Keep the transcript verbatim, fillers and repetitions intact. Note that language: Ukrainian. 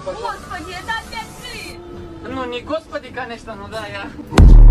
Господи, это опять ты! Ну не господи, конечно, ну да, я.